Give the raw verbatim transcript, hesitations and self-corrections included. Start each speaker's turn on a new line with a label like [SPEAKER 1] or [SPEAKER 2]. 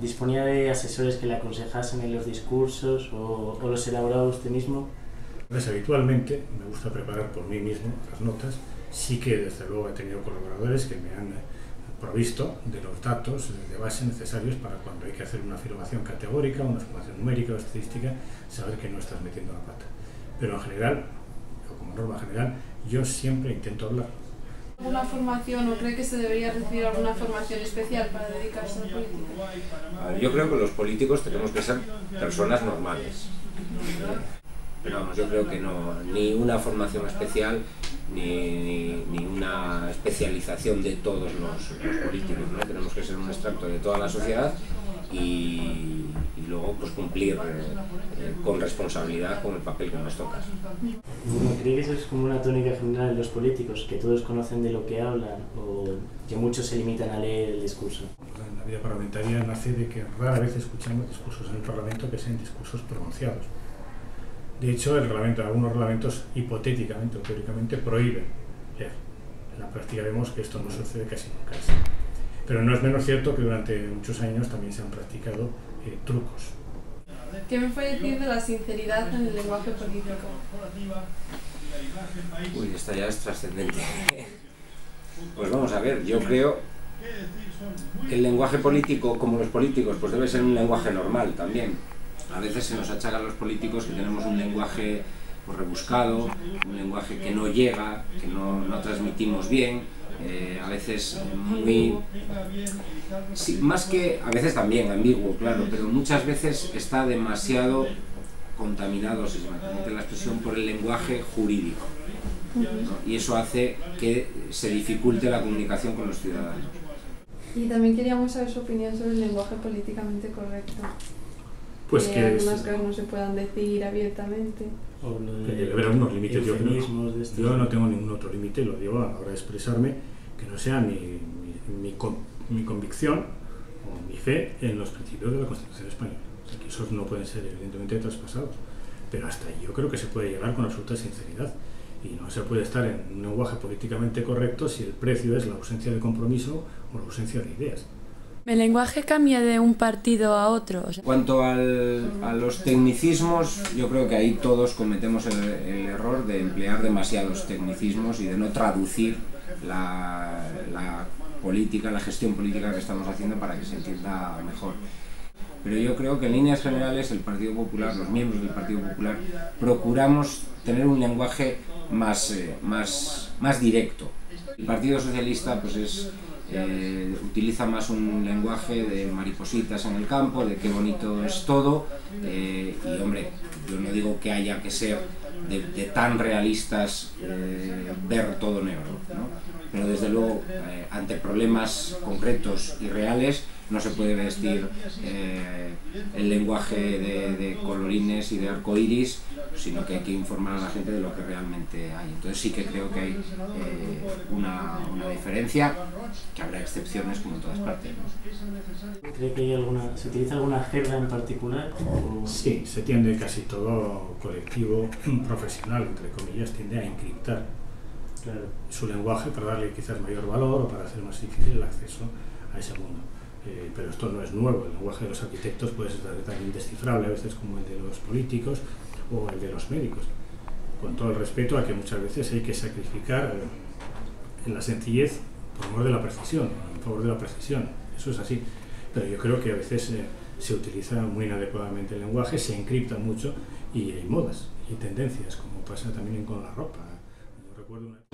[SPEAKER 1] ¿disponía de asesores que le aconsejasen en los discursos o, o los elaboraba usted mismo?
[SPEAKER 2] Pues habitualmente me gusta preparar por mí mismo las notas. Sí que desde luego he tenido colaboradores que me han provisto de los datos de base necesarios para cuando hay que hacer una afirmación categórica, una afirmación numérica o estadística, saber que no estás metiendo la pata. Pero en general, o como norma general, yo siempre intento hablar.
[SPEAKER 3] ¿Alguna formación o cree que se debería recibir alguna formación especial para dedicarse a la política?
[SPEAKER 4] Yo creo que los políticos tenemos que ser personas normales. Pero vamos, yo creo que no, ni una formación especial ni, ni, ni una especialización de todos los, los políticos, ¿no? Tenemos que ser un extracto de toda la sociedad y, y luego pues cumplir eh, con responsabilidad con el papel que nos toca.
[SPEAKER 1] ¿No cree que eso es como una tónica general en los políticos, que todos conocen de lo que hablan o que muchos se limitan a leer el discurso?
[SPEAKER 2] La vida parlamentaria nace de que rara vez escuchamos discursos en el Parlamento que sean discursos pronunciados. De hecho, el reglamento, algunos reglamentos hipotéticamente o teóricamente prohíben leer. En la práctica vemos que esto no sucede casi nunca. Pero no es menos cierto que durante muchos años también se han practicado eh, trucos.
[SPEAKER 3] ¿Qué me puede decir de la sinceridad en el lenguaje político?
[SPEAKER 4] Uy, esta ya es trascendente. Pues vamos a ver, yo creo que el lenguaje político, como los políticos, pues debe ser un lenguaje normal también. A veces se nos achaca a los políticos que tenemos un lenguaje pues, rebuscado, un lenguaje que no llega, que no, no transmitimos bien, eh, a veces muy... Sí, más que, a veces también ambiguo, claro, pero muchas veces está demasiado contaminado, si se me permite la expresión, por el lenguaje jurídico, ¿no? Y eso hace que se dificulte la comunicación con los ciudadanos.
[SPEAKER 3] Y también queríamos saber su opinión sobre el lenguaje políticamente correcto.
[SPEAKER 2] Pues
[SPEAKER 3] que,
[SPEAKER 2] que
[SPEAKER 3] algunas
[SPEAKER 2] es,
[SPEAKER 3] cosas no se puedan decir abiertamente.
[SPEAKER 1] O lo de
[SPEAKER 2] debe haber algunos límites. Yo, creo,
[SPEAKER 1] de este
[SPEAKER 2] yo no tengo ningún otro límite, lo digo a la hora de expresarme, que no sea mi, mi, mi, con, mi convicción o mi fe en los principios de la Constitución española. O sea, que esos no pueden ser evidentemente traspasados. Pero hasta ahí yo creo que se puede llegar con absoluta sinceridad. Y no se puede estar en un lenguaje políticamente correcto si el precio es la ausencia de compromiso o la ausencia de ideas.
[SPEAKER 5] ¿El lenguaje cambia de un partido a otro?
[SPEAKER 4] En cuanto al, a los tecnicismos, yo creo que ahí todos cometemos el, el error de emplear demasiados tecnicismos y de no traducir la, la política, la gestión política que estamos haciendo para que se entienda mejor. Pero yo creo que en líneas generales el Partido Popular, los miembros del Partido Popular, procuramos tener un lenguaje más, eh, más, más directo. El Partido Socialista pues es... Eh, utiliza más un lenguaje de maripositas en el campo, de qué bonito es todo, eh, y hombre, yo no digo que haya que ser de, de tan realistas, eh, ver todo negro, ¿no? Pero desde luego, eh, ante problemas concretos y reales, no se puede vestir eh, el lenguaje de, de colorines y de arcoíris, sino que hay que informar a la gente de lo que realmente hay. Entonces sí que creo que hay eh, una, una diferencia, que habrá excepciones como en todas partes, ¿no?
[SPEAKER 1] ¿Cree que hay alguna, se utiliza alguna jerga en particular? O...
[SPEAKER 2] Sí, se tiende casi todo colectivo profesional, entre comillas, tiende a encriptar claro, su lenguaje para darle quizás mayor valor o para hacer más difícil el acceso a ese mundo. Eh, pero esto no es nuevo, el lenguaje de los arquitectos puede ser tan indescifrable a veces como el de los políticos o el de los médicos, con todo el respeto a que muchas veces hay que sacrificar en la sencillez por amor de la precisión, en favor de la precisión, eso es así, pero yo creo que a veces eh, se utiliza muy inadecuadamente el lenguaje, se encripta mucho y hay modas y tendencias, como pasa también con la ropa. Yo recuerdo una...